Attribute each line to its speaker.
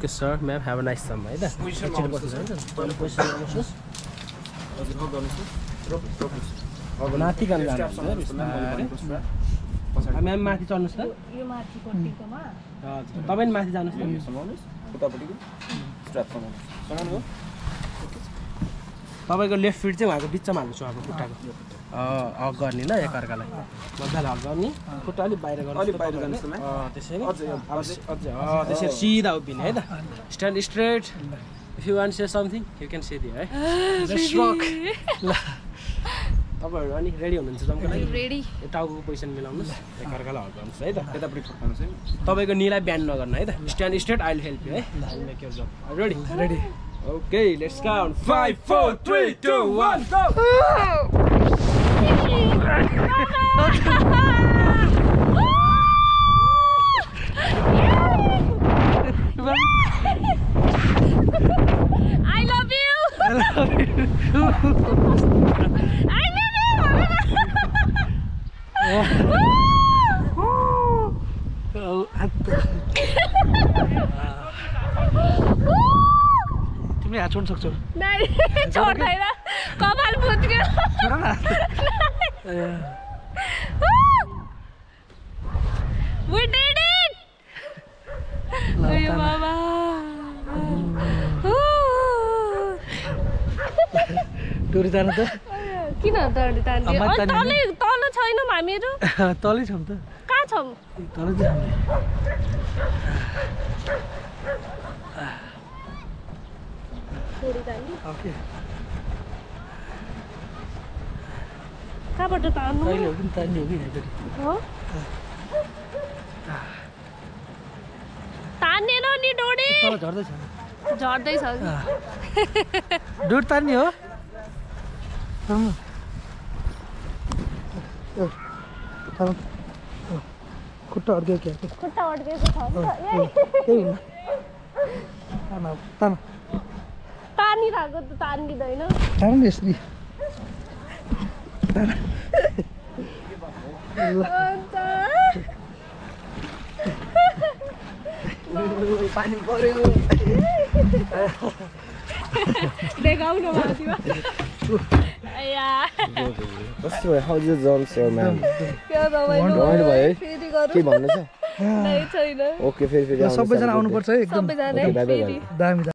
Speaker 1: Okay sir ma'am have a nice time है त माथि गर्न जानुहुन्छ म्याम माथि चढ्नुहोस् त
Speaker 2: यो माथि पट्टिकोमा
Speaker 1: हजुर तपाईं माथि जानुहोस् न
Speaker 3: समाउनुस् उतापट्टिको स्ट्र्याप समाउनुस्
Speaker 1: तपाईको लेफ्ट फिट चाहिँ उहाँको बिचमा हाल्छु अब खुट्टाको हक गर्ने ल एकअर्कालाई मजाले हक गर्ने खुट्टा अलिक बाहिर गर्नु
Speaker 3: अलिक बाहिर जानुहोस् न
Speaker 1: त्यसरी त्यसरी सिधा उभिने है त stand straight if you want say something you can say there है जस्ट रक ल तपाईहरु अनि रेडी हुनुहुन्छ जम्को लागि
Speaker 2: रेडी
Speaker 1: यो टाउको पोजिसन मिलाउनुस् एकअर्कालाई हक गर्नुस् है त
Speaker 3: यतापट्टि ठोक्नुस् है
Speaker 1: तपाईको नीलाई ब्यान्ड नगर्नु है त stand straight I will help you है आई विल मेक योर जब ready
Speaker 4: ready
Speaker 1: Okay, let's count 5, 4, 3, 2, 1, go!
Speaker 2: I love you!
Speaker 4: I love you!
Speaker 2: I love you!
Speaker 4: तिमीले हात छोड्न सक्छौ
Speaker 2: नहीं छोड्दैन कपाल फुट्यो
Speaker 4: छोड न
Speaker 2: We did it! Oyo mama.
Speaker 4: टुरी जानु त
Speaker 2: किन दौडी तान्दियो तले तल छैन हामीहरु
Speaker 4: तलै छौं त
Speaker 2: कहाँ छौं
Speaker 4: तलै जाऊ
Speaker 2: छोडी तान्दी
Speaker 4: ओके
Speaker 2: कहाँबाट तान्नु
Speaker 4: अहिले हो कि तान्ने हो कि हेरी
Speaker 2: हो तान्नेन नि डोडी
Speaker 4: तल झर्दै छ
Speaker 2: झर्दै छ
Speaker 4: डोर तान्ने हो खुट्टा अड्क्यो क्या
Speaker 2: खुट्टा अड्केको छ
Speaker 4: त्यही हुन्न तान तान
Speaker 2: तानिरहेको त तानिँदैन
Speaker 4: तान नि यसरी पानी पर्यो
Speaker 2: देखाउनु माथिमा अया
Speaker 3: कस्तो भयो how is jump sir ma'am
Speaker 2: के तपाईँ
Speaker 3: रमाइलो भयो है
Speaker 2: फेरि गरौँ
Speaker 3: के भन्नु छ
Speaker 2: नै छैन
Speaker 3: ओके फेरि
Speaker 4: सबैजना आउनुपर्छ है एकदम
Speaker 2: सबैजना फेरि
Speaker 4: दामी